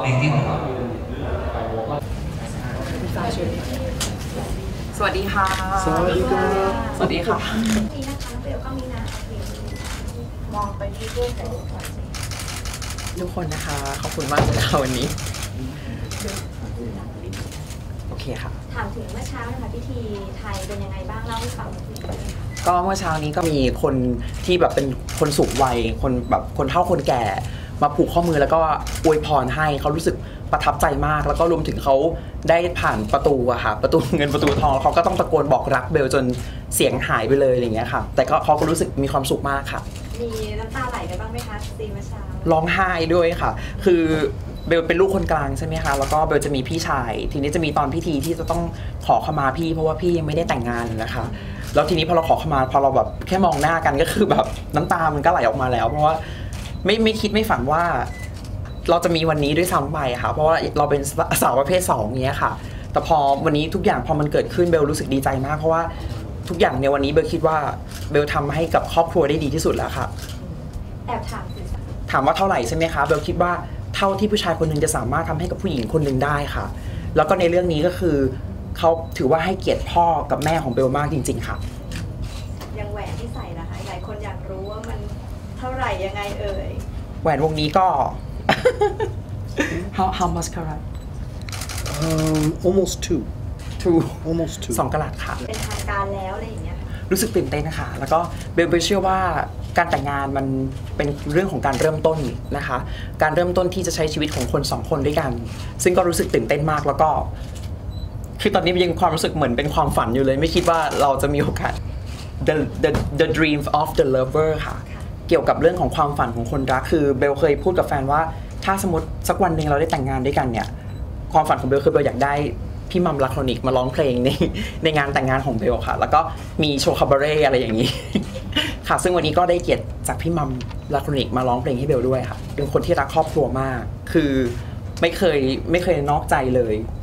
สวัสดีค่ะสวัสดีค่ะสวัสดีค่ะนี่นะคะเบลก็มีนะมองไปที่เพื่อนแต่ทุกคนนะคะขอบคุณมากเลยค่ะวันนี้โอเคค่ะถามถึงเมื่อเช้านะคะพิธีไทยเป็นยังไงบ้างเล่าให้ฟังหน่อยค่ะก็เมื่อเช้านี้ก็มีคนที่แบบเป็นคนสูงวัยคนแบบคนเฒ่าคนแก่มาผูกข้อมือแล้วก็อวยพรให้เขารู้สึกประทับใจมากแล้วก็รวมถึงเขาได้ผ่านประตูอะค่ะประตูเงินประตูทองเขาก็ต้องตะโกนบอกรักเบลจนเสียงหายไปเลยอะไรเงี้ยค่ะแต่ก็เขาก็รู้สึกมีความสุขมากค่ะมีน้ำตาไหลกันบ้างไหมคะซีเมื่อเช้าร้องไห้ด้วยค่ะคือเบลเป็นลูกคนกลางใช่ไหมคะแล้วก็เบลจะมีพี่ชายทีนี้จะมีตอนพิธีที่จะต้องขอขมาพี่เพราะว่าพี่ยังไม่ได้แต่งงานนะคะแล้วทีนี้พอเราขอขมาพอเราแบบแค่มองหน้ากันก็คือแบบน้ำตามันก็ไหลออกมาแล้วเพราะว่าไม่คิดไม่ฝันว่าเราจะมีวันนี้ด้วยซ้ำไปค่ะเพราะว่าเราเป็นสาวประเภท2เนี้ยค่ะแต่พอวันนี้ทุกอย่างพอมันเกิดขึ้นเบลรู้สึกดีใจมากเพราะว่าทุกอย่างในวันนี้เบลคิดว่าเบลทำให้กับครอบครัวได้ดีที่สุดแล้วค่ะแอบถามว่าเท่าไหร่ใช่ไหมคะเบลคิดว่าเท่าที่ผู้ชายคนหนึ่งจะสามารถทำให้กับผู้หญิงคนหนึ่งได้ค่ะแล้วก็ในเรื่องนี้ก็คือเขาถือว่าให้เกียรติพ่อกับแม่ของเบลมากจริงๆค่ะยังแหวนที่ใส่นะคะหลายคนอยากรู้ว่ามันเท่าไหร่ยังไงเอ่ยแหวนวงนี้ก็ how much carat almost two 2 กะรัตค่ะเป็นทางการแล้วอะไรอย่างเงี้ยรู้สึกตื่นเต้นนะคะแล้วก็เบลเชื่อว่าการแต่งงานมันเป็นเรื่องของการเริ่มต้นนะคะการเริ่มต้นที่จะใช้ชีวิตของคน2 คนด้วยกันซึ่งก็รู้สึกตื่นเต้นมากแล้วก็คือตอนนี้ยังความรู้สึกเหมือนเป็นความฝันอยู่เลยไม่คิดว่าเราจะมีโอกาส the dream of the lover ค่ะเกี่ยวกับเรื่องของความฝันของคนรักคือเบลเคยพูดกับแฟนว่าถ้าสมมติสักวันหนึ่งเราได้แต่งงานด้วยกันเนี่ยความฝันของเบลคือเบลอยากได้พี่มัมลาโคนิกมาร้องเพลงในงานแต่งงานของเบลค่ะแล้วก็มีโชว์คาบาเร่อะไรอย่างนี้ค่ะซึ่งวันนี้ก็ได้เกียรติจากพี่มัมลาโคนิกมาร้องเพลงให้เบลด้วยค่ะเป็นคนที่รักครอบครัวมากคือไม่เคยนอกใจเลย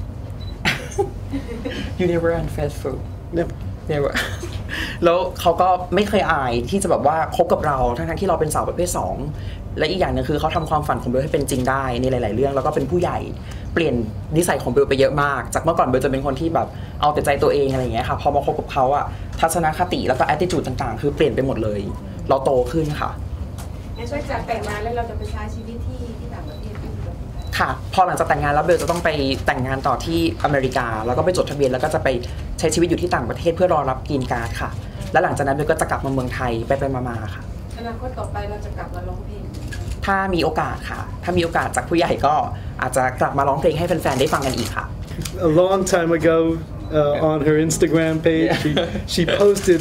You never unfaithful never แล้วเขาก็ไม่เคยอายที่จะแบบว่าคบกับเราทั้งที่เราเป็นสาวประเภท2และอีกอย่างนึงคือเขาทำความฝันของเบลให้เป็นจริงได้ในหลายๆเรื่องแล้วก็เป็นผู้ใหญ่เปลี่ยนนิสัยของเบลไปเยอะมากจากเมื่อก่อนเบลจะเป็นคนที่แบบเอาแต่ใจตัวเองอะไรอย่างเงี้ยค่ะพอมาคบกับเขาอะทัศนคติแล้วก็ attitude ต่างๆคือเปลี่ยนไปหมดเลยเราโตขึ้นค่ะงั้นช่วยจากแต่งงานแล้วเราจะไปใช้ชีวิตที่ต่างประเทศค่ะพอหลังจากแต่งงานแล้วเบลจะต้องไปแต่งงานต่อที่อเมริกาแล้วก็ไปจดทะเบียนแล้วก็จะไปใช้ชีวิตอยู่ที่ต่างประเทศเพื่อรอรับกรีนการ์ดค่ะและหลังจากนั้นเบลก็จะกลับมาเมืองไทยไปมาๆค่ะอนาคตต่อไปเราจะกลับมาร้องเพลงถ้ามีโอกาสค่ะถ้ามีโอกาสจากผู้ใหญ่ก็อาจจะกลับมาร้องเพลงให้แฟนๆได้ฟังกันอีกค่ะ A long time ago on her Instagram page she posted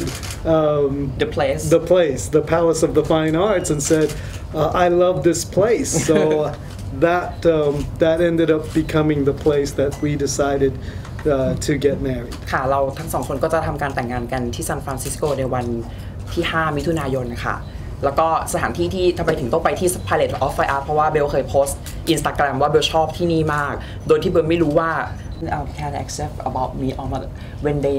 the Palace of the Fine Arts and said I love this place so that ended up becoming the place that we decided to get married ค่ะเราทั้ง2 คนก็จะทำการแต่งงานกันที่ซานฟรานซิสโกในวันที่5 มิถุนายนค่ะแล้วก็สถานที่ที่ทำไมถึงต้องไปที่ Palace of Fine Arts เพราะว่าเบลเคยโพสต์ Instagram ว่าเบลชอบที่นี่มากโดยที่เบลไม่รู้ว่า can accept about me or not when they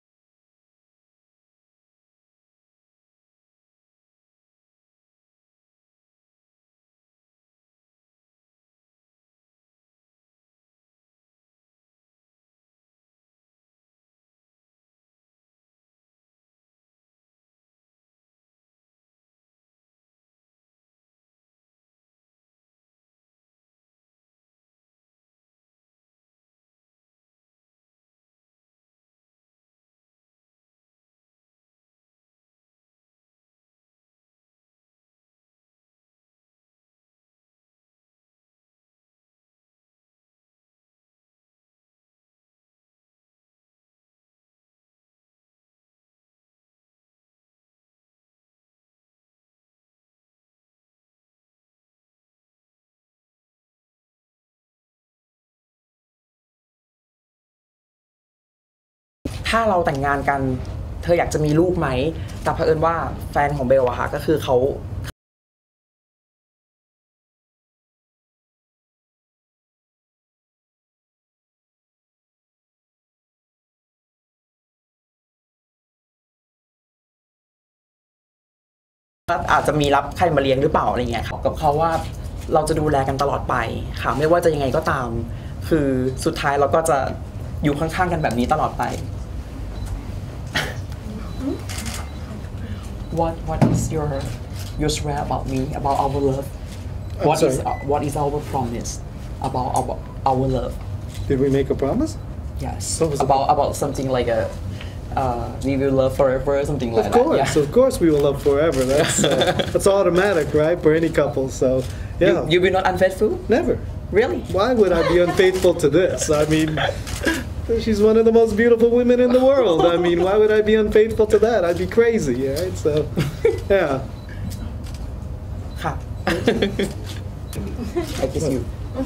ถ้าเราแต่งงานกันเธออยากจะมีลูกไหมแต่เผอิญว่าแฟนของเบลอะค่ะก็คือเขาอาจจะมีรับใครมาเลี้ยงหรือเปล่าอะไรเงี้ยกับเขาว่าเราจะดูแลกันตลอดไปค่ะไม่ว่าจะยังไงก็ตามคือสุดท้ายเราก็จะอยู่ข้างๆกันแบบนี้ตลอดไป What is your swear about me about our love what is our promise about our love Did we make a promise? yes What was it? about something like a we will love forever something like that Of course we will love forever. That's automatic, right, for any couple. So yeah, you will not unfaithful never. really Why would I be unfaithful to this? I mean, she's one of the most beautiful women in the world. I mean, why would I be unfaithful to that? I'd be crazy, right? So, yeah. ค่ะ I kiss you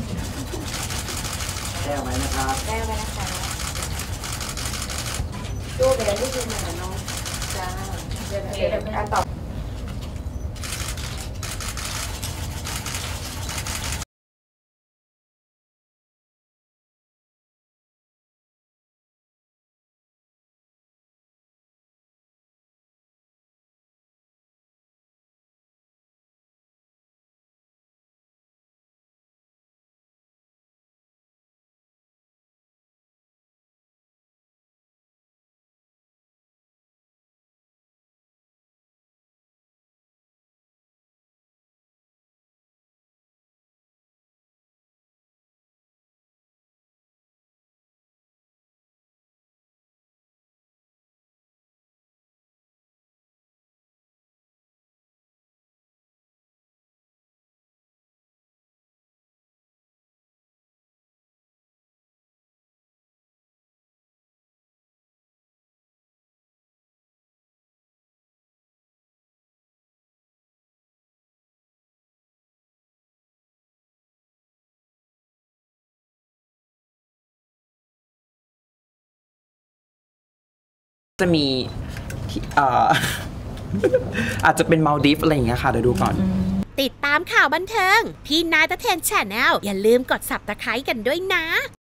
ได้ไหมนะครับได้ไหมนะคะดูเลยที่คือเหมือนน้องจ้าเดี๋ยวการตอบจะมีอาจจะเป็นมาลดีฟอะไรอย่างเงี้ยค่ะเดี๋ยวดูก่อนติดตามข่าวบันเทิงพี่นายตะเทน Channel อย่าลืมกด Subscribe กันด้วยนะ